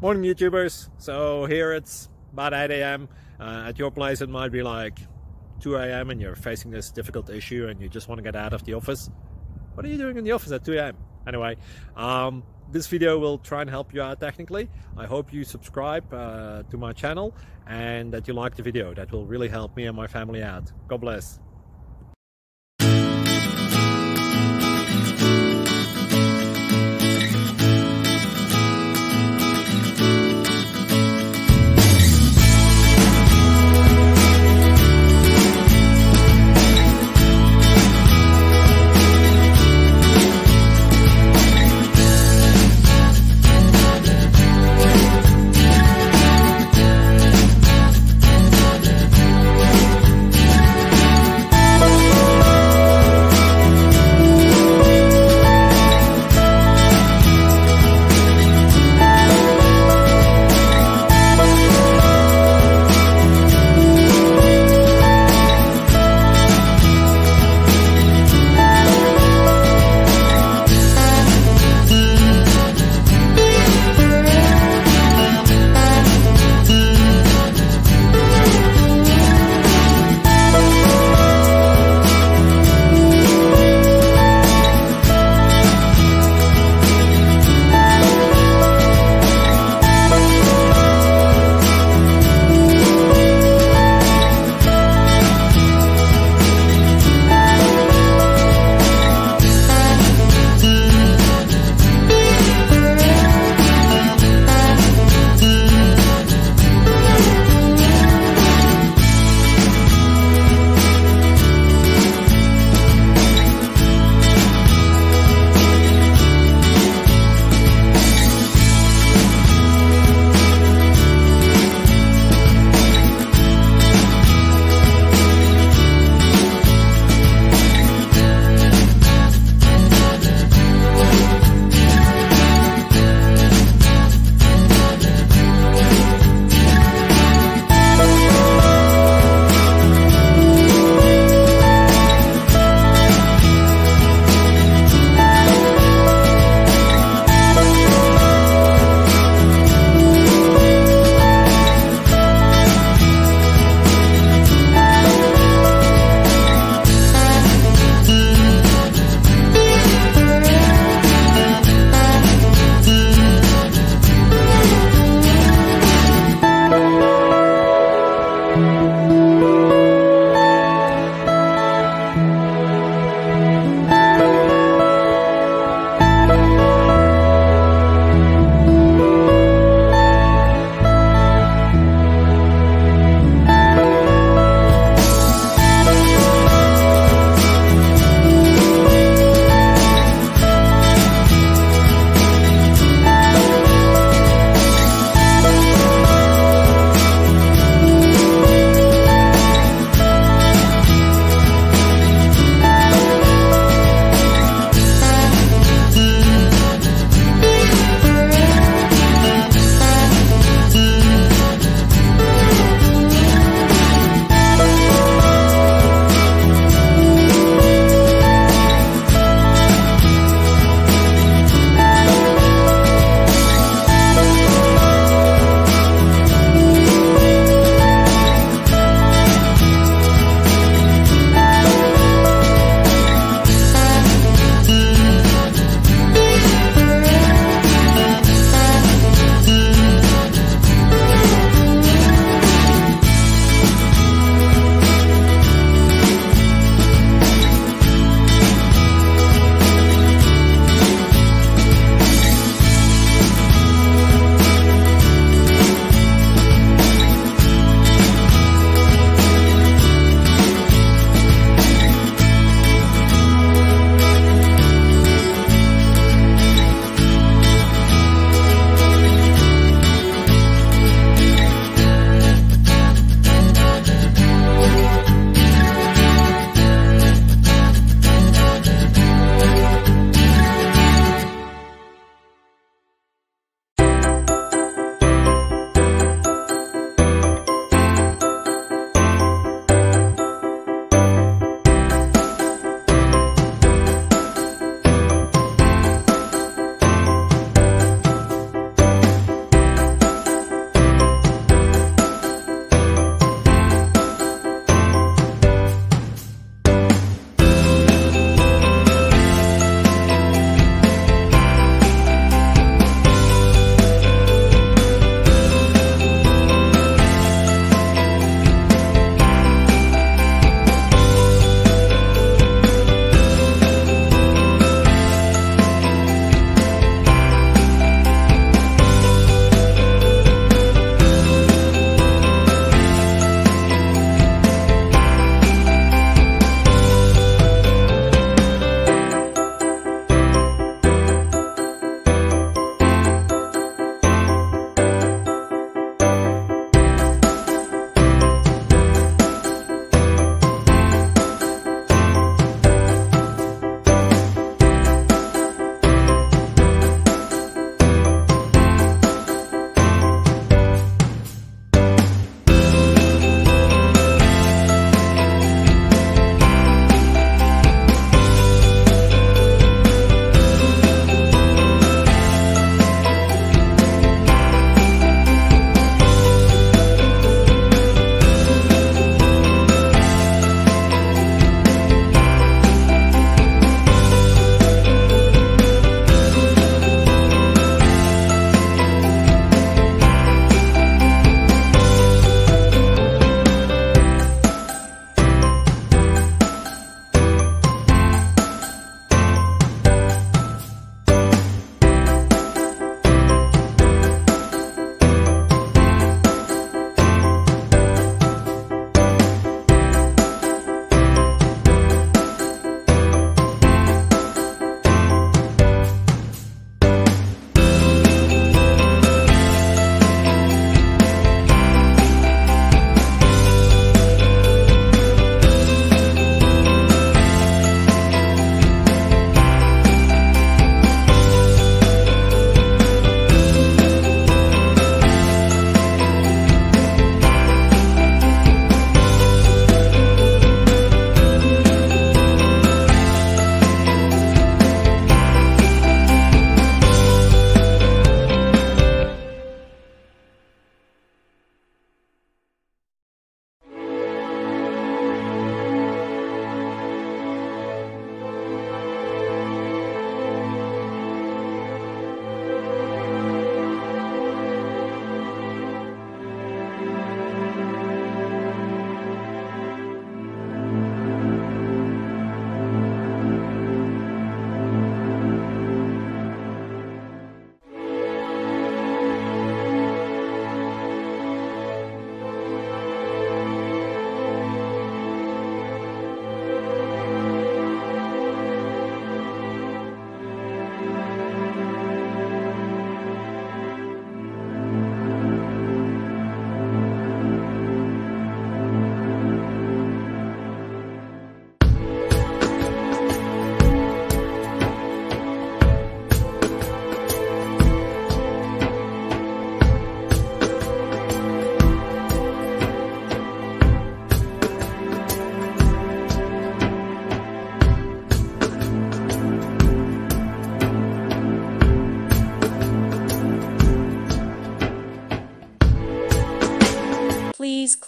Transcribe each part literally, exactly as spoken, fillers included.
Morning YouTubers. So here it's about eight A M Uh, at your place it might be like two A M and you're facing this difficult issue and you just want to get out of the office. What are you doing in the office at two A M? Anyway, um, this video will try and help you out technically. I hope you subscribe uh, to my channel and that you like the video. That will really help me and my family out. God bless.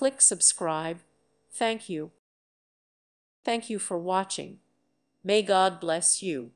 click subscribe. Thank you. Thank you for watching. May God bless you.